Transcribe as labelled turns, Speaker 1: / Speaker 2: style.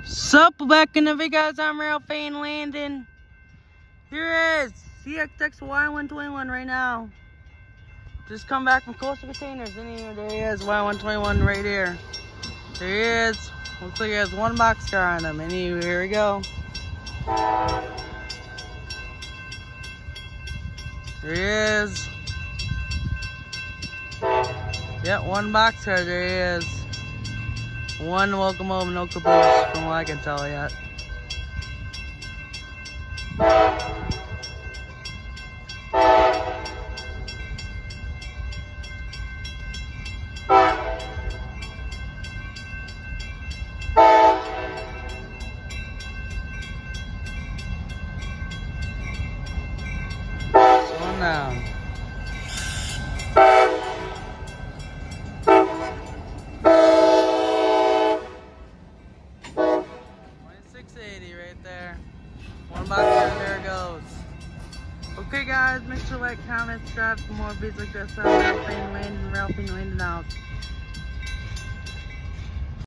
Speaker 1: Sup, back in the video, guys. I'm Ralphine Landon. Here is CSX Y121 right now. Just come back from Coastal Containers. And here, there he is, Y121 right here. There he is. Looks like he has one boxcar on him. And here we go. There he is. Yep, one boxcar. There he is. One locomotive, no caboose, from what I can tell yet. Slow down. Right there. One box and there it goes. Okay guys, make sure to like, comment, subscribe for more videos like this. I'm Ralphine Landon out.